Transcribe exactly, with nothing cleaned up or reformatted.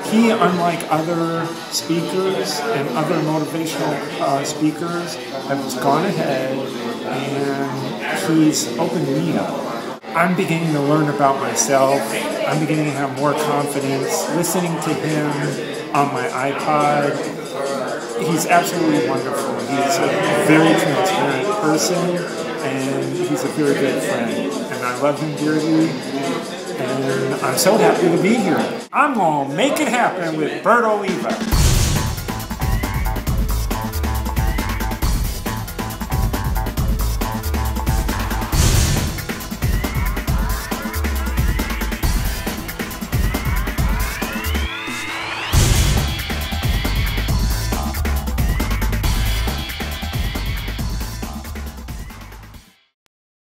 He, unlike other speakers and other motivational uh, speakers, has gone ahead and he's opened me up. I'm beginning to learn about myself. I'm beginning to have more confidence. Listening to him on my iPod, he's absolutely wonderful. He's a very transparent person, and he's a very good friend. And I love him dearly, and I'm so happy to be here. I'm going to make it happen with Bert Oliva.